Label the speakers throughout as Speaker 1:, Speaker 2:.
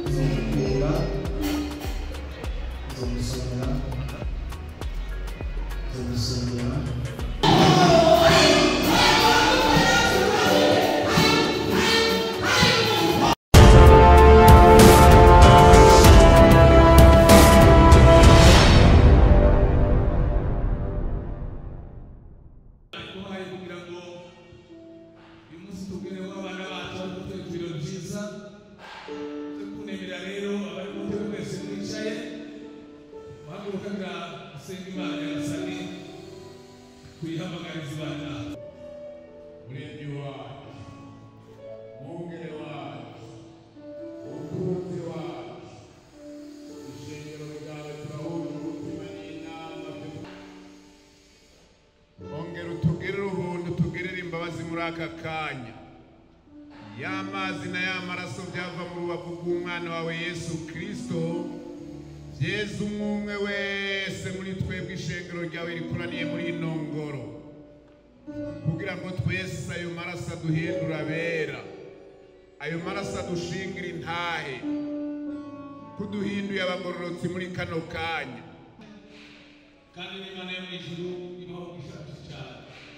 Speaker 1: Kanya yamazina y'amaraso byava mu rubavu rw'umwana wawe Yesu Kristo Yesu umwe wese muri twebwe ishengero ryawe rikuraniye muri inongoro kugira ngo twese ayo maraso aduhindura bera ayo maraso adushingira intahe kuduhinduye abagororotsi muri kano kanya
Speaker 2: kandi n'Imana yo mu ijuru ibaho gishaka cyane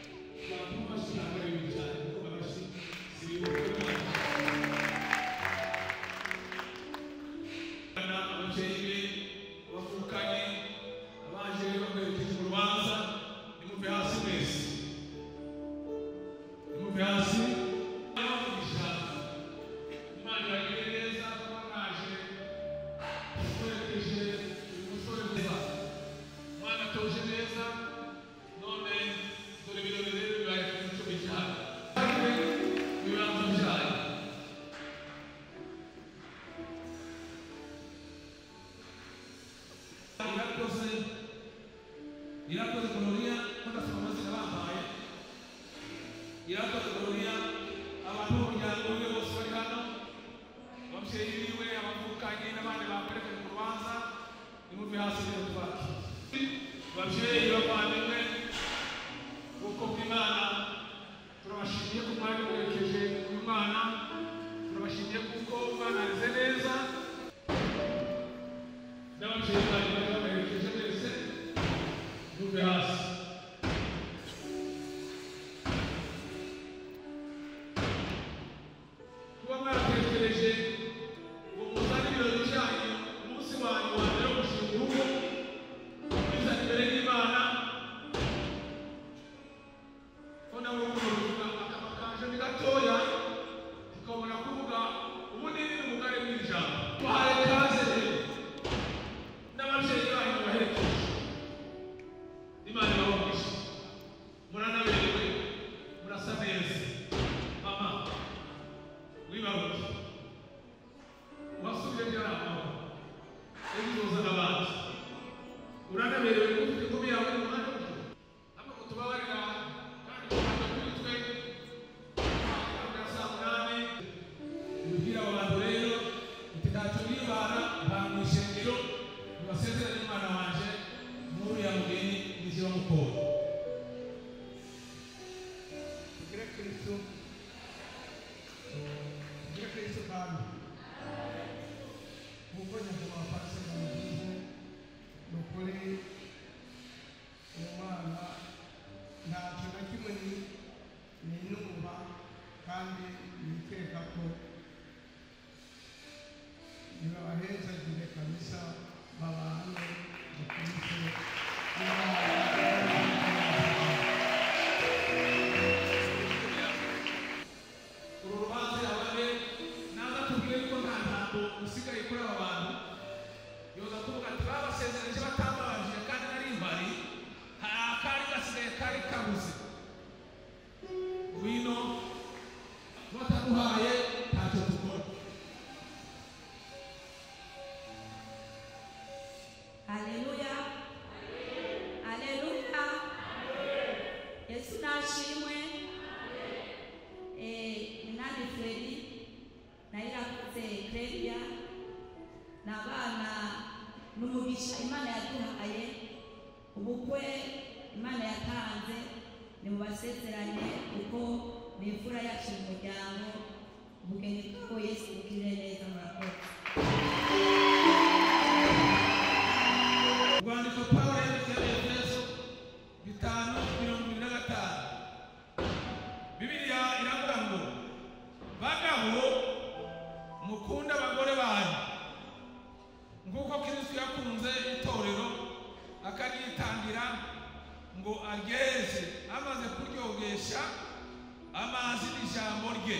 Speaker 2: Irakoze Gloria kudasoma amazina bampaye Irakoze Gloria abantu b'umuryango we bose bari hano ababyeyi biwe abavukanye n'abandi baperekanye mu rubanza nimuve hasi rero twaki babyeyi bavandimwe kuko bw'Imana turabashimiye ku mwanya muherekeje uyu mwana turabashimiye kuko umwana arize neza n'ababyeyi bari baherekeje neza nimuve hasi
Speaker 3: Imana yaduhaye ubukwe Imana yatanze ni mubasezeranye uko n'imfura yacu mu muryango ubugeni bwo Yesu bukire neza murakoze.
Speaker 2: akanitangira ngo ageze amaze kuryogesha amazi n'ijambo rye.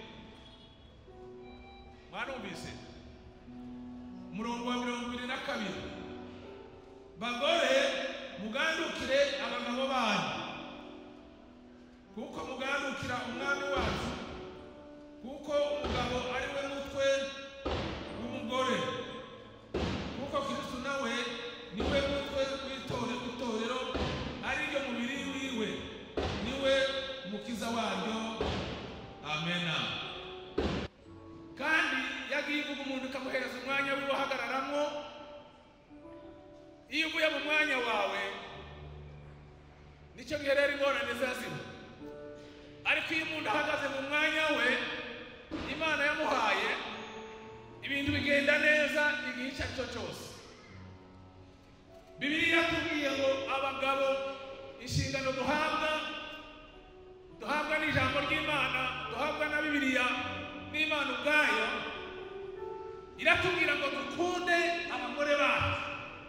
Speaker 2: Mwarumvise umurongo wa 22, bagore mugandukire abagabo banyu kuko mugandukira umwami wacu, kuko umugabo ari we mutwe w'umugore, kuko Kristo nawe niwe mutwe w'itorero, ari ryo mubiri wiwe, niwe mukiza waryo. Amena. Kandi yagiye kuvuga umuntu kamuhereza umwanya wiwe ahagararamwo. Iyo uvuye mu mwanya wawe nicyo gihe rero ingorane zazima, ariko iyo umuntu ahagaze mu mwanya we Imana yamuhaye, ibintu bigenda neza igihe icyo ari cyo cyose. Bibiliya yatubwiye ngo abagabo inshingano duhabwa n'ijambo ry'Imana, duhabwa na Bibiliya n'Imana ubwayo, iratubwira ngo dukunde abagore bacu.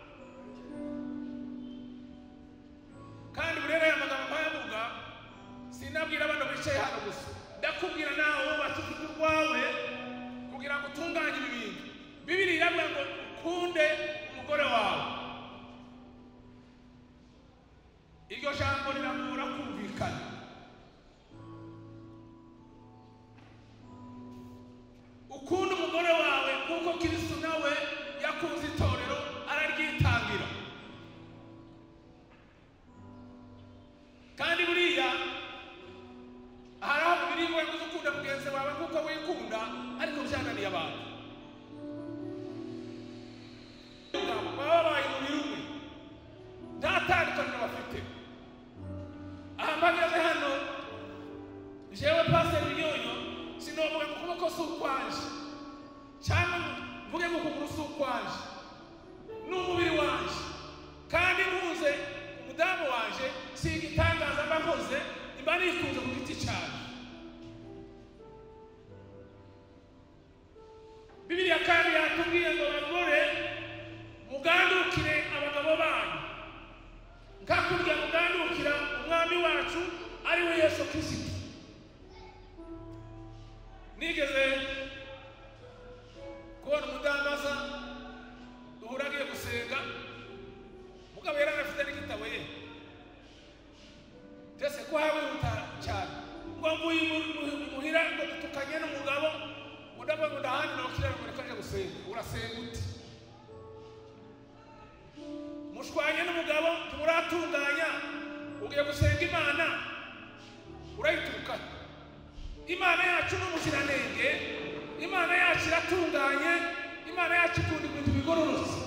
Speaker 2: Kandi burera aya magambo ayavuga sinabwira abana bicaye hano gusa, ndakubwira nawe wubatse ufite urwawe kugira ngo utunganye ibi bintu. Bibiliya iravuga ngo ukunde umugore wawe. Iryo jambo riramura kumvikana. Ukunda umugore wawe kuko Kristo nawe yakunze itorero araryitangira. Kandi buriya hari aho biriwe gukunda mugenzi wawe kuko wikunda, ariko byananiye abantu. Babaye umubiri umwe, nta tandukaniro bafite. Aha mpagaze hano jewe Pastor Nyonyo sinovuga ngo ukuboko si ukwanje cyangwa mvuge ngo ukuguru si ukwanje, ni umubiri wanje. Kandi nkuze umudamu wanje si igitangaza mbakoze, imba nikunze ku giti cyane. Bibiliya kandi yatubwiye ngo bagore mugandukire abagabo banyu, nkakubwira mugandukira umwami wacu ari we Yesu Kristo. Nigeze kubona umudandaza duhuragiye gusenga, mugabo yari afite n'igitabo ye, ndetse ko hawe cyane ngo mvuye muhira ngo dutukanye n'umugabo ngo ndabona ngo ndahandi nawe kiraro ngo reka nje gusenga. Urasenga ute? Mushwanye n'umugabo ntimuratunganya, ugiye gusenga Imana urayituruka. Imana yacu ni umuziranenge, Imana yacu iratunganye, Imana yacu ikunda ibintu bigororotse.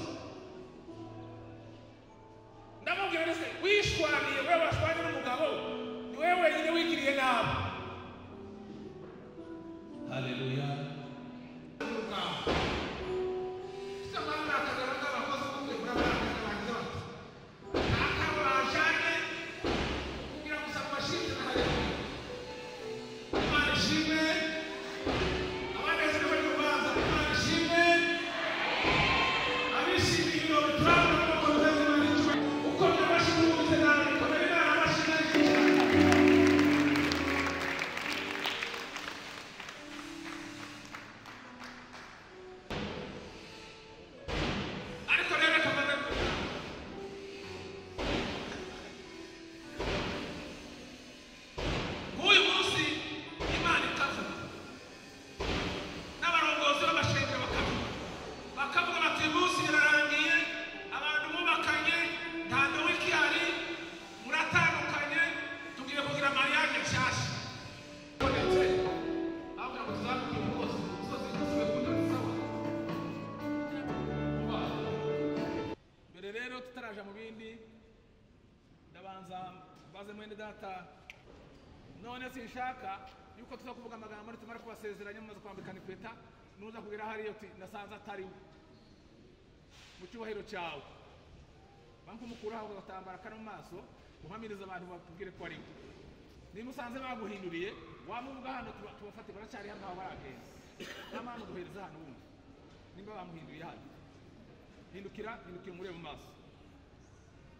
Speaker 2: Ndamubwira ndetse wishwaniye, wewe washwanye n'umugabo ni wewe wenyine wigiriye nabi. Haleluya. Baze mwene data, none sinshaka yuko tuza kuvuga amagambo tumara kubasezeranya mumaze kwambikana ikweta, nuza kugira hariyo uti nasanze atari mu cyubahiro cyawe. Banko mukuraho ugatambara kana mu maso uhamiriza abantu bakubwire ko ari ni musanze baguhinduriye wamuvuga hano tubafate baracyari hano aho baragenda. Namama duhereza hano wumva nimba bamuhinduriye hano hindukira murebe mu maso.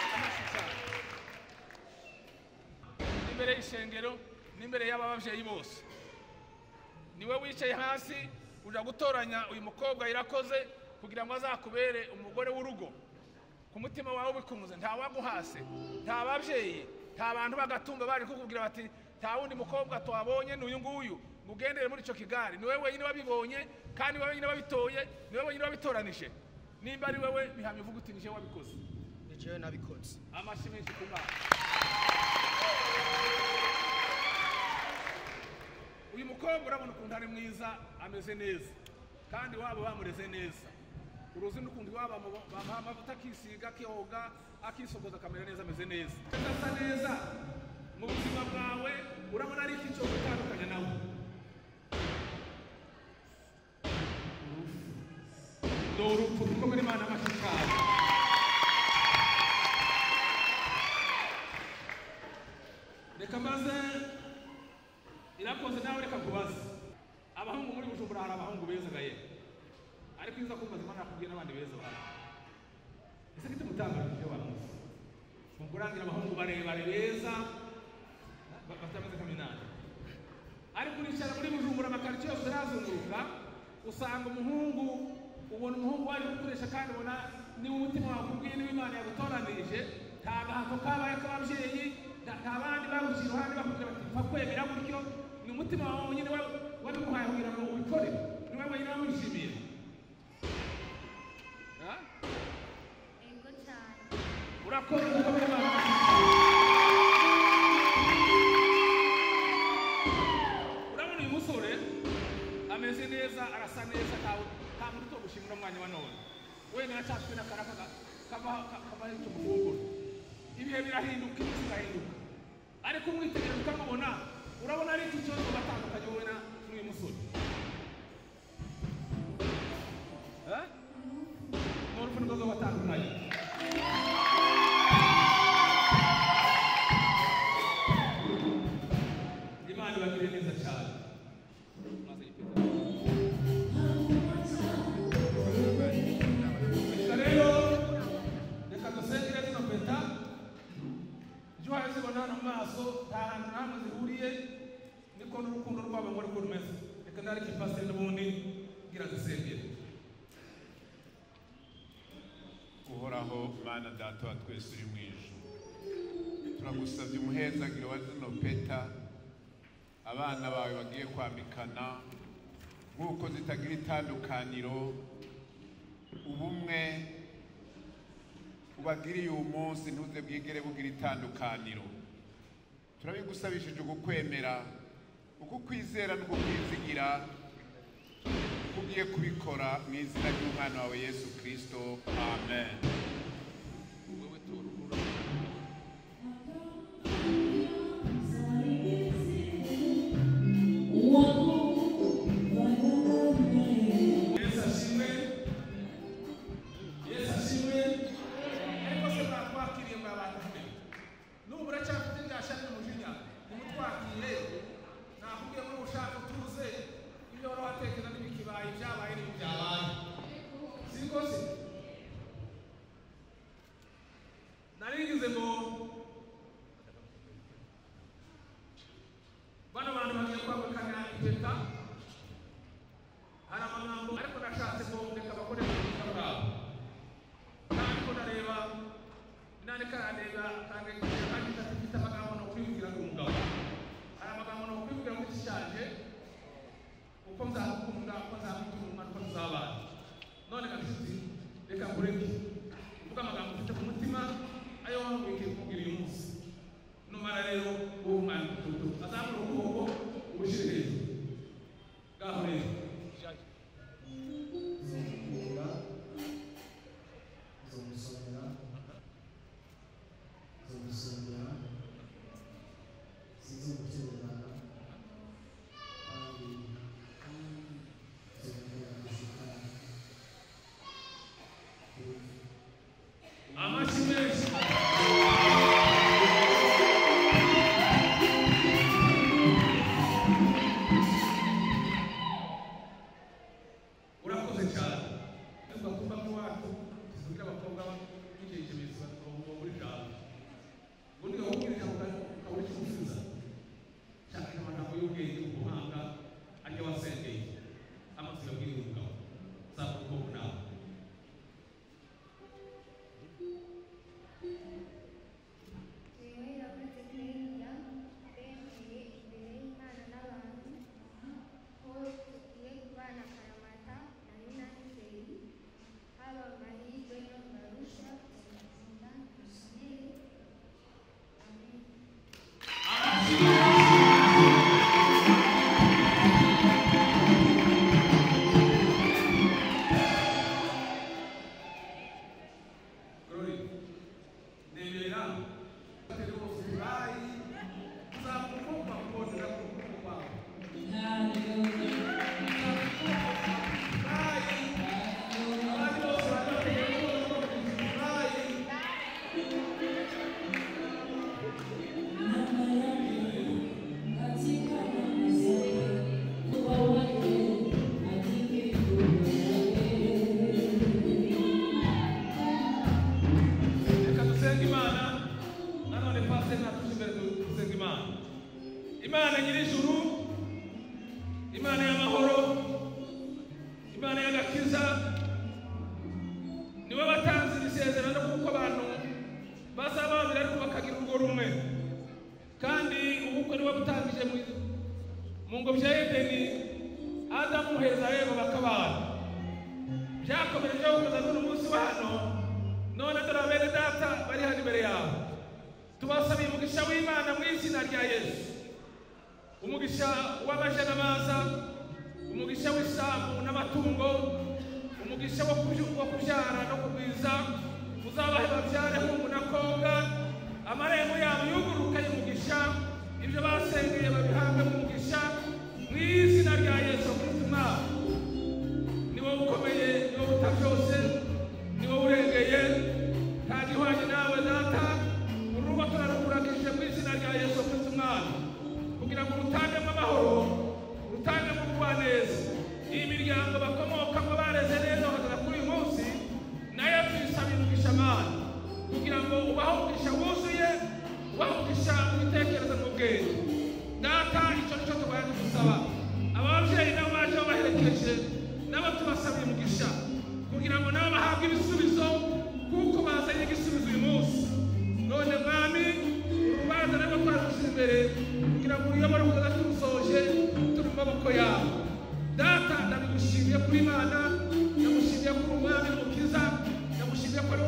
Speaker 2: imbere y'ishengero n'imbere y'ababyeyi bose niwe wicaye hasi uja gutoranya uyu mukobwa irakoze kugira ngo azakubere umugore w'urugo ku mutima wawe bikunze nta waguhase nta babyeyi nta bantu bagatumba bari kukubwira bati nta wundi mukobwa twabonye n'uyu nguyu mugendere muri ico kigari niwe wenyine wabibonye kandi wewe wenyine wabitoye niwe wenyine wabitoranije nimba ari wewe bihamye uvuga uti nije wabikoze
Speaker 4: Nijewe nabikoze
Speaker 2: amashi menshi ku Mana uyu mukobwa urabona ukuntu ari mwiza ameze neza kandi wabo bamureze neza uruzi n'ukuntu waba bamuha amavuta akisiga akihoga akisogoza akamera neza ameze neza asa neza mu buzima bwawe urabona ari iki cyo gutandukanya nawe urupfu dukomere Imana amashikari reka maze irakoze nawe reka kubaza abahungu muri Bujumbura hari abahungu beza gaye ariko iza kumbaza Imana nakubwiye n'abandi beza bahari ese kiti mutangara ibyo bamuzi mukurangira abahungu barebare beza batameze kaminani ariko uricara muri Bujumbura amakaritsiye yose arazunguruka usanga umuhungu ubona umuhungu waje gukoresha kandi ubona niba umutima wawe ukubwiye niba Imana yagutoranirije nta gahato kabaye k'ababyeyi nta bandi baguciye iruhande bakubwira bati pfa kwemera gutyo ni umutima wawe nyine wabiguhaye kugira ngo ubikore niwe wenyine wamwishimiye
Speaker 5: Ego cyane
Speaker 2: urakoze gukomera Imana urabona uyu musore ameze neza arasa neza nta muntu to gushimira umwanya wa none wenda aracyafite n'akaraka kaba icyo mufungura ibihe birahinduka iminsi irahinduka ariko umwitegereza ukamubona urabona ari iki kibazo batandukanye wowe n'uyu musore ni urupfu rwose batandukanye Imana ibagire neza cyane rero reka dusengere zino mpeta ejo zibona hano mu maso nta hantu na hamwe zihuriye niko n'urukundo rwabo ngo rwo rumeze reka nareke pasiteri n'ubundi ngira dusengere
Speaker 1: uhoraho Mana data wa twese uri mu ijuru turagusabye umuhezagiro wa zino peta abana bawe bagiye kwambikana nk'uko zitagira itandukaniro ubumwe ubagiriye uyu munsi ntuze bwigere bugira itandukaniro turabigusabishije ugukwemera ugukwizera n'ugukwizigira ugiye kubikora mu izina ry'umwana wawe Yesu Kristo amen
Speaker 2: bakunda ko wacu kugira abakobwa b'ingenzi bizwa muri gawe nanone pasiteri natuje imbere dusenga imana. Imana nyir'ijuru, Imana y'amahoro, Imana y'agakiza, niwe watanze isezerano kuko abantu bazaba babiri ariko bakagira urugo rumwe. Kandi ubukwe niwe butangije mu ngobyi ya Edeni, Adamu heza Eva bakabana. Byakomeje kugeza n'uyu munsi wa hano, none dore bene data bari hano imbere yawe. Tubasabiye umugisha w'Imana mu izina rya Yesu, umugisha w'abajenamaza, umugisha w'isambu n'amatungo, umugisha wo kubyara no kugwiza, uzabahe babyare hungu na koga, amarembo yabo yuguruka y'umugisha, ibyo basengeye babihabwe mu mugisha mu izina rya Yesu Kristo. Niwe ukomeye, niwe uta byose, niwe urengeye, nta gihwanye nawe data. Urugo turarukuragije mu izina rya Yesu Kristo kugira ngo rutangemo amahoro, rutangemo ubugwaneza. Iyi miryango bakomokamo bareze neza bakagera kuri uyu munsi, nayo tuyisabira umugisha Mana, kugira ngo ubahe umugisha wuzuye, ubahe umugisha mu bitekerezo mu bwenge. Data, icyo nicyo tubaye dusaba. Ababyeyi nabo baje babaherekeje, nabo tubasabiye umugisha kugira ngo nabo bahabwe ibisubizo, kuko bazanye igisubizo uyu munsi. None Mwami, urubanza narwo twarushyize imbere kugira ngo uruyobore kugeza turusoje turi mu maboko yawe. Data, ndabigushimiye kuri Imana, ndagushimiye kuri Umwami n'Umukiza, ndagushimiye ko